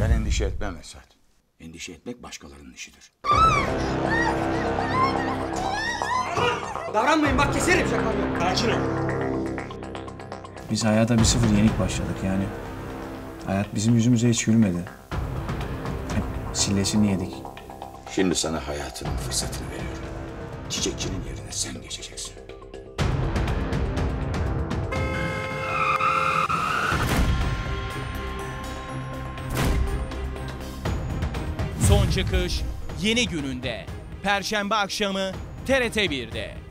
Sen endişe etme Esat. Endişe etmek başkalarının işidir. Davranmayın bak keserim şakamı. Sakin ol. Biz hayata 1-0 yenik başladık yani. Hayat bizim yüzümüze hiç gülmedi. Hep sillesini yedik. Şimdi sana hayatının fırsatını veriyorum. Çiçekçinin yerine sen geçeceksin. Son çıkış yeni gününde. Perşembe akşamı TRT 1'de.